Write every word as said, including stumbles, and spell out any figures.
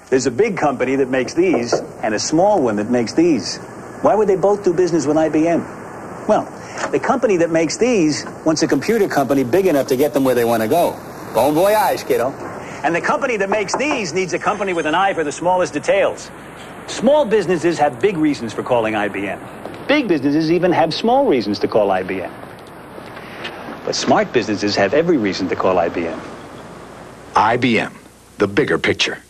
There's a big company that makes these and a small one that makes these. Why would they both do business with I B M? Well, the company that makes these wants a computer company big enough to get them where they want to go. Bon voyage, kiddo. And the company that makes these needs a company with an eye for the smallest details. Small businesses have big reasons for calling I B M. Big businesses even have small reasons to call I B M. But smart businesses have every reason to call I B M. I B M, the bigger picture.